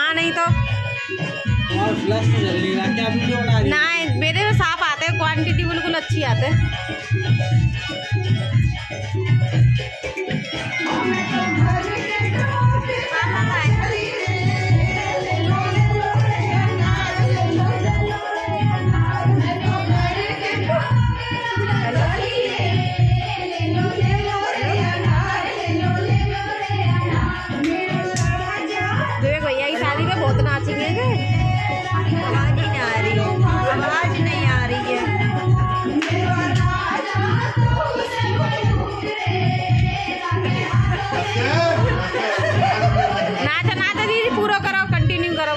हाँ नहीं तो ना मेरे में साफ आते हैं, क्वांटिटी बिल्कुल अच्छी आते है। भैया की शादी में बहुत नाचेंगे। आवाज नहीं आ रही, आवाज नहीं आ रही है। नाचा नाचा दीदी, पूरा करो, कंटिन्यू करो।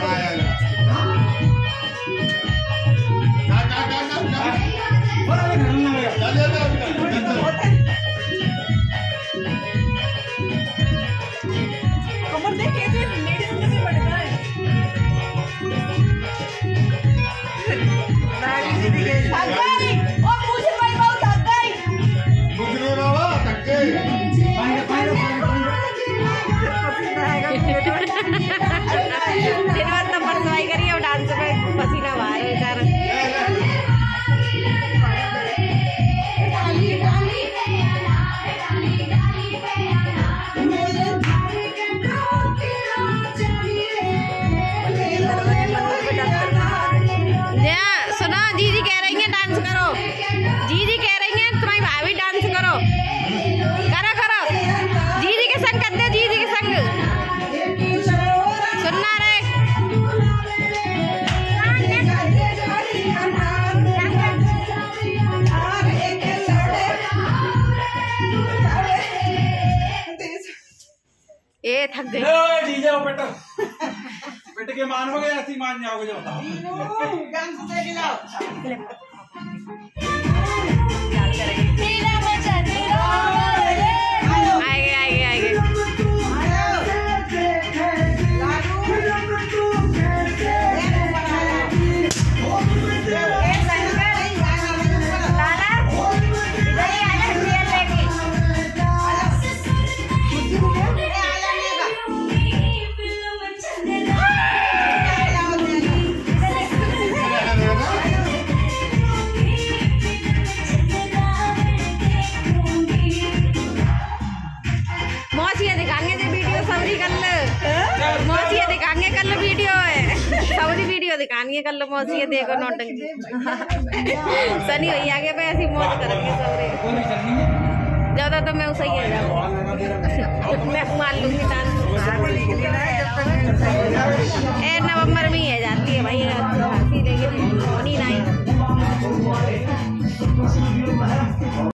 दिन भर तो परसवाई करी और डांस में पसीना बाहर बेचारा। सुना, जीजी कह रही है डांस करो, जीजी कह रही है तुम्हारी भाभी डांस करो, करो करो, जीजी के संग कर दे, जीजी के संग। सुनना रे, ए थक गई जीजे हो बेटा, बेटे के मानोगे ऐसी मान जाओगे जो बताओ। दिखानी है कल मौसी है, देखो नौटंकी। सनी भैया के पे ऐसी मौज करेंगे सबरे, ज्यादा तो मैं उसे ही मैं मान लूंगी डांस। नवंबर में ही है जाती है भाई, लेकिन होनी नहीं।